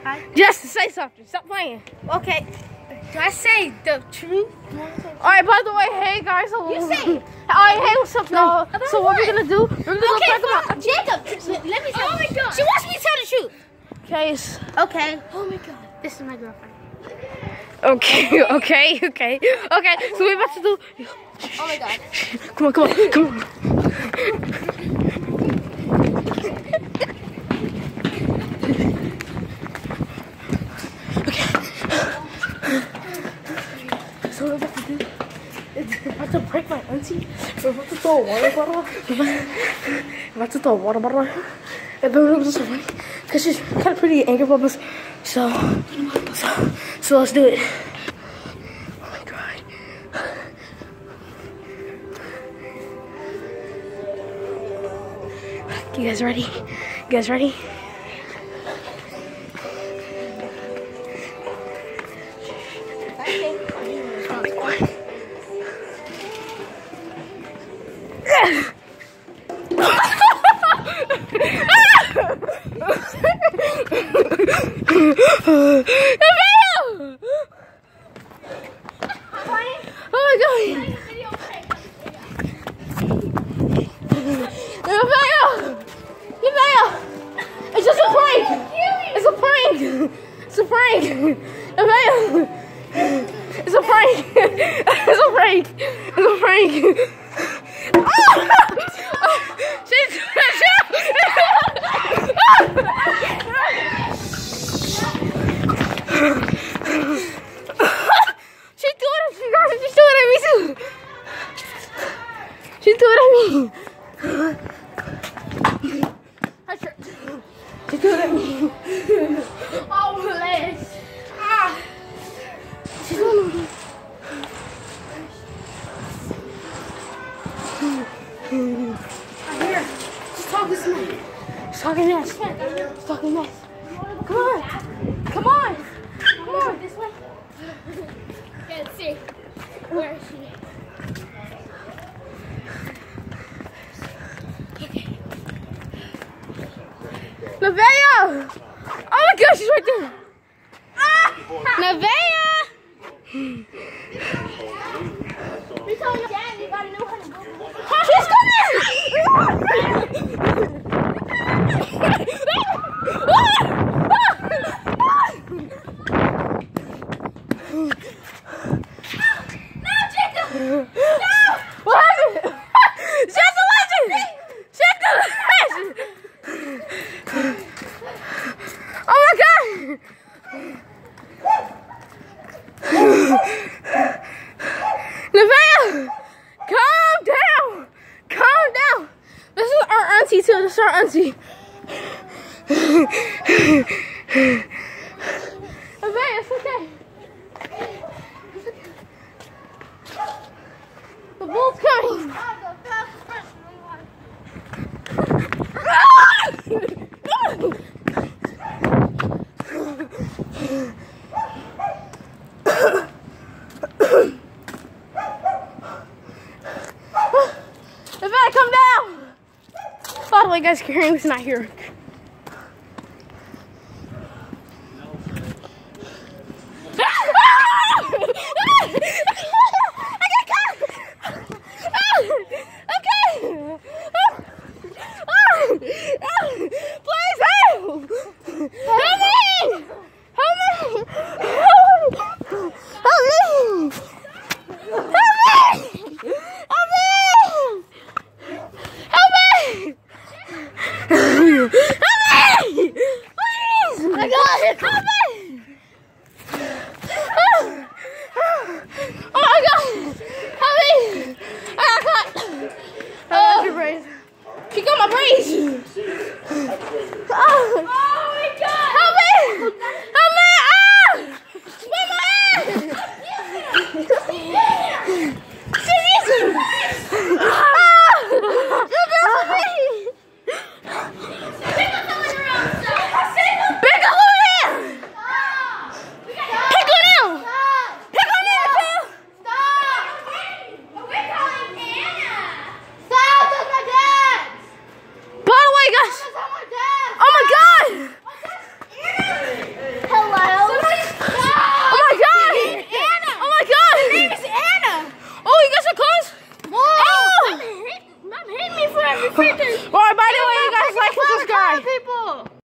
Just say something. Stop playing. Okay. Do I say the truth? Alright, by the way, hey guys. You say it. Alright, hey, what's up, y'all? So what we're gonna do? We're gonna go Okay, talk about. Jacob, let me tell you. Oh my God. She wants me to tell the truth. Case. Okay. Oh my God. This is my girlfriend. Okay. So we're about to do. Oh my God. Come on. So what we're about to do is we're about to prank my auntie. We're about to throw a water bottle. And then we're just funny because she's kind of pretty angry about us. So let's do it. Oh my God. You guys ready? It's just a prank! It's a prank! It's a prank! It's a prank! It's a prank! It's a prank! Oh! She's doing it at me too! She's doing it at me! She's doing it at me! Oh, please. She's doing it at me! I'm here. Just talk this way. She's talking mess. She's talking mess. Come on! This way. Let's see. Where is she? Nevaeh! Oh my gosh, she's right there! Nevaeh! We told your dad you gotta know how to go. She's coming! No, Jacob! No! What happened? She has the legend! She has the legend! Oh my God! Nevaeh! Calm down! This is our auntie too. This is our auntie. Nevaeh, it's okay. The bull's coming. Nevaeh, come down! By the way, guys, Karen's not here. Please help! Help me! I got it! Help me! Oh my God! Help me! I got caught! I lost your brace. She got my brace! Oh my God! Help me! Help me! Spin my head! Big Alright, by the way, you guys like and subscribe.